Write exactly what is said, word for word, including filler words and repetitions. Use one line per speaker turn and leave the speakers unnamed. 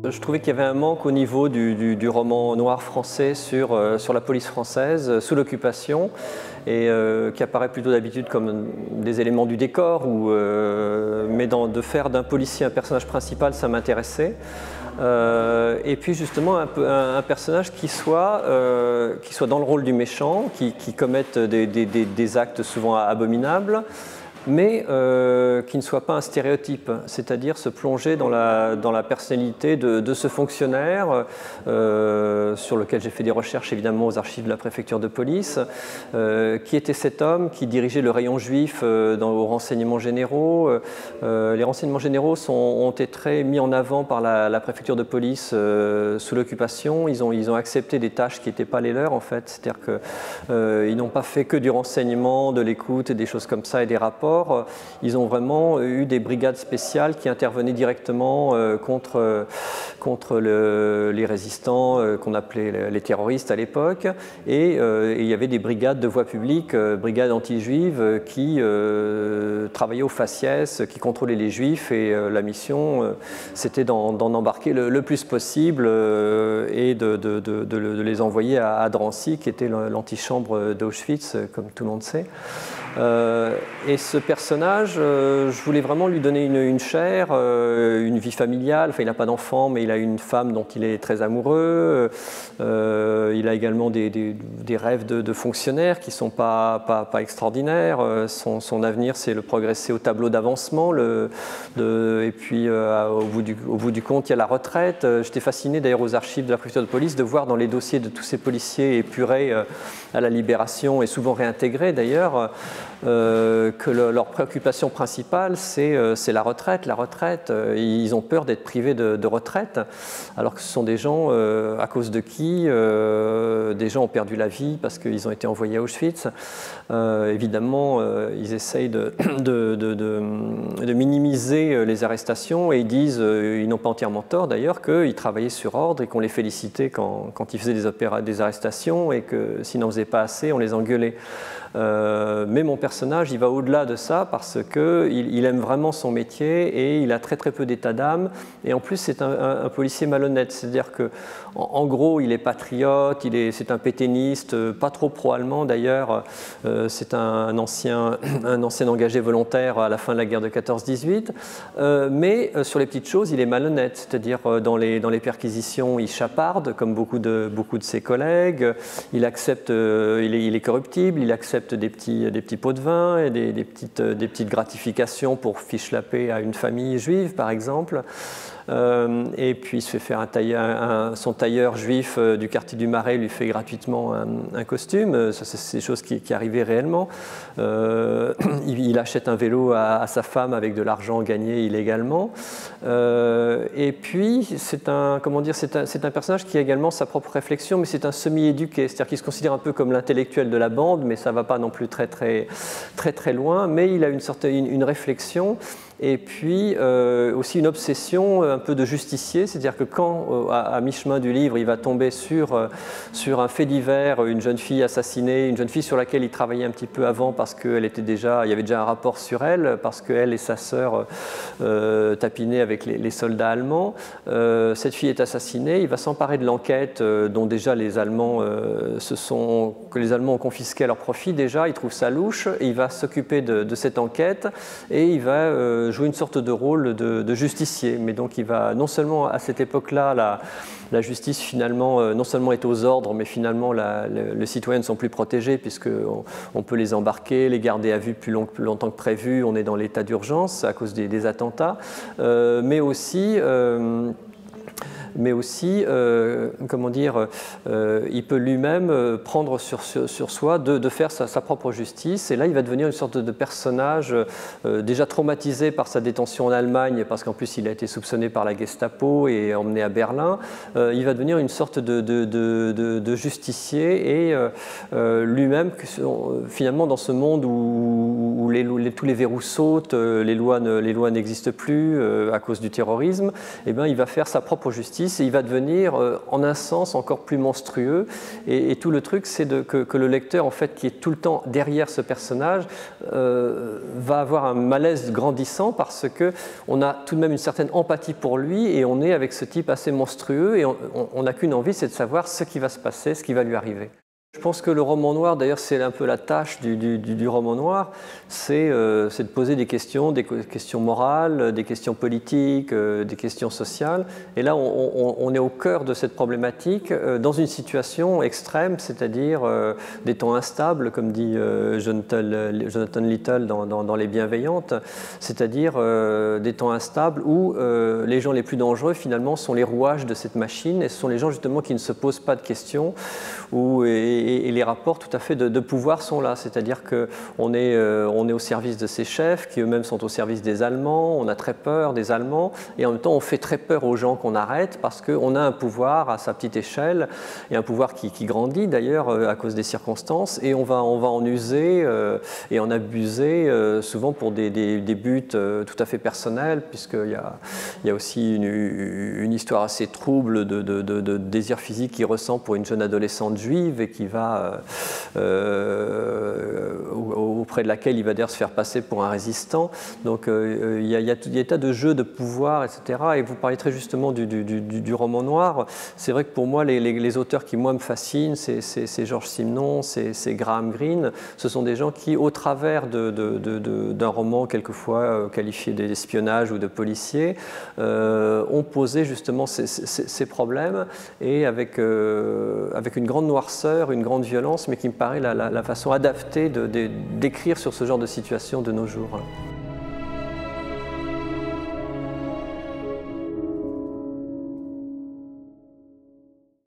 je trouvais qu'il y avait un manque au niveau du, du, du roman noir français sur, euh, sur la police française sous l'occupation, et euh, qui apparaît plutôt d'habitude comme des éléments du décor, ou, euh, mais dans, de faire d'un policier un personnage principal, ça m'intéressait. Euh, et puis justement un, un, un personnage qui soit, euh, qui soit dans le rôle du méchant, qui, qui commette des, des, des, des actes souvent abominables, mais euh, qui ne soit pas un stéréotype, c'est-à-dire se plonger dans la, dans la personnalité de, de ce fonctionnaire, euh, sur lequel j'ai fait des recherches évidemment aux archives de la préfecture de police, euh, qui était cet homme qui dirigeait le rayon juif euh, dans, aux renseignements généraux. Euh, les renseignements généraux sont, ont été très mis en avant par la, la préfecture de police euh, sous l'occupation. Ils ont, ils ont accepté des tâches qui n'étaient pas les leurs en fait, c'est-à-dire qu'ils euh, n'ont pas fait que du renseignement, de l'écoute et des choses comme ça et des rapports. Ils ont vraiment eu des brigades spéciales qui intervenaient directement euh, contre, contre le, les résistants euh, qu'on appelait les terroristes à l'époque, et, euh, et il y avait des brigades de voie publique, euh, brigades anti-juives euh, qui euh, travaillaient au faciès, qui contrôlaient les juifs, et euh, la mission euh, c'était d'en embarquer le, le plus possible euh, et de, de, de, de, de les envoyer à, à Drancy, qui était l'antichambre d'Auschwitz, comme tout le monde sait. Euh, et ce personnage, euh, je voulais vraiment lui donner une, une chair, euh, une vie familiale. Enfin, il n'a pas d'enfant, mais il a une femme dont il est très amoureux. Euh, il a également des, des, des rêves de, de fonctionnaire qui ne sont pas, pas, pas extraordinaires. Son, son avenir, c'est le progresser au tableau d'avancement. Et puis, euh, au, bout du, au bout du compte, il y a la retraite. J'étais fasciné d'ailleurs aux archives de la préfecture de police de voir dans les dossiers de tous ces policiers épurés euh, à la Libération, et souvent réintégrés d'ailleurs, Euh, que le, leur préoccupation principale, c'est euh, la retraite. La retraite, euh, ils ont peur d'être privés de, de retraite, alors que ce sont des gens euh, à cause de qui euh, des gens ont perdu la vie parce qu'ils ont été envoyés à Auschwitz. Euh, évidemment, euh, ils essayent de, de, de, de, de minimiser les arrestations, et ils disent, euh, ils n'ont pas entièrement tort d'ailleurs, qu'ils travaillaient sur ordre et qu'on les félicitait quand, quand ils faisaient des, opéra, des arrestations, et que s'ils n'en faisaient pas assez, on les engueulait. Euh, mais mon personnage, il va au-delà de ça, parce qu'il il aime vraiment son métier et il a très très peu d'état d'âme, et en plus c'est un, un, un policier malhonnête, c'est-à-dire que en, en gros il est patriote, il est, c'est un pétainiste, pas trop pro-allemand d'ailleurs, euh, c'est un, un, ancien, un ancien engagé volontaire à la fin de la guerre de quatorze dix-huit, euh, mais euh, sur les petites choses il est malhonnête, c'est-à-dire euh, dans, les, dans les perquisitions il chaparde comme beaucoup de, beaucoup de ses collègues, il accepte, euh, il, est, il est corruptible, il accepte Des petits, des petits pots de vin et des, des, petites, des petites gratifications pour fiche la paix à une famille juive, par exemple. Euh, et puis il se fait faire un tailleur, un, son tailleur juif euh, du quartier du Marais lui fait gratuitement un, un costume. Ça, c'est des choses qui, qui arrivaient réellement. Euh, il, il achète un vélo à, à sa femme avec de l'argent gagné illégalement. Euh, et puis c'est un, comment dire, c'est un, c'est un personnage qui a également sa propre réflexion, mais c'est un semi-éduqué, c'est-à-dire qu'il se considère un peu comme l'intellectuel de la bande, mais ça ne va pas non plus très très très très loin. Mais il a une sorte, une, une réflexion. Et puis euh, aussi une obsession un peu de justicier, c'est-à-dire que quand, euh, à, à mi-chemin du livre, il va tomber sur, euh, sur un fait divers, une jeune fille assassinée, une jeune fille sur laquelle il travaillait un petit peu avant parce qu'elle était déjà, il y avait déjà un rapport sur elle, parce qu'elle et sa sœur euh, tapinaient avec les, les soldats allemands. Euh, cette fille est assassinée, il va s'emparer de l'enquête euh, dont déjà les Allemands euh, se sont, que les Allemands ont confisqué à leur profit déjà, il trouve ça louche, et il va s'occuper de, de cette enquête, et il va euh, jouer une sorte de rôle de, de justicier. Mais donc il va, non seulement à cette époque-là, la, la justice finalement, euh, non seulement est aux ordres, mais finalement la, le, les citoyens ne sont plus protégés, puisqu'on on peut les embarquer, les garder à vue plus, long, plus longtemps que prévu, on est dans l'état d'urgence à cause des, des attentats, euh, mais aussi... Euh, mais aussi, euh, comment dire, euh, il peut lui-même prendre sur, sur, sur soi de, de faire sa, sa propre justice. Et là, il va devenir une sorte de personnage euh, déjà traumatisé par sa détention en Allemagne, parce qu'en plus, il a été soupçonné par la Gestapo et emmené à Berlin. Euh, il va devenir une sorte de, de, de, de, de justicier, et euh, lui-même, finalement, dans ce monde où, où les, les, tous les verrous sautent, les lois n'existent plus euh, à cause du terrorisme, eh bien, il va faire sa propre justice. justice et il va devenir euh, en un sens encore plus monstrueux. Et, et tout le truc, c'est que, que le lecteur, en fait, qui est tout le temps derrière ce personnage, euh, va avoir un malaise grandissant parce qu'on a tout de même une certaine empathie pour lui et on est avec ce type assez monstrueux et on n'a qu'une envie, c'est de savoir ce qui va se passer, ce qui va lui arriver. Je pense que le roman noir, d'ailleurs c'est un peu la tâche du, du, du roman noir, c'est euh, de poser des questions, des questions morales, des questions politiques, euh, des questions sociales. Et là on, on, on est au cœur de cette problématique euh, dans une situation extrême, c'est-à-dire euh, des temps instables, comme dit euh, Jonathan, Jonathan Little dans, dans, dans Les Bienveillantes, c'est-à-dire euh, des temps instables où euh, les gens les plus dangereux finalement sont les rouages de cette machine et ce sont les gens justement qui ne se posent pas de questions où, et, et les rapports tout à fait de, de pouvoir sont là, c'est-à-dire qu'on est, euh, on est au service de ces chefs qui eux-mêmes sont au service des Allemands, on a très peur des Allemands et en même temps on fait très peur aux gens qu'on arrête parce qu'on a un pouvoir à sa petite échelle et un pouvoir qui, qui grandit d'ailleurs à cause des circonstances et on va, on va en user euh, et en abuser euh, souvent pour des, des, des buts euh, tout à fait personnels puisqu'il y a, il y a aussi une, une histoire assez trouble de, de, de, de désir physique qu'il ressent pour une jeune adolescente juive et qui va, euh, auprès de laquelle il va d'ailleurs se faire passer pour un résistant. Donc euh, il, y a, il y a tout un tas de jeux de pouvoir, et cetera. Et vous parlez très justement du, du, du, du roman noir. C'est vrai que pour moi, les, les, les auteurs qui moi me fascinent, c'est Georges Simenon, c'est Graham Greene. Ce sont des gens qui, au travers de, de, de, de, d'un roman quelquefois euh, qualifié d'espionnage ou de policier, euh, ont posé justement ces, ces, ces problèmes et avec, euh, avec une grande noirceur, une grande violence, mais qui me paraît la, la, la façon adaptée d'écrire sur ce genre de situation de nos jours.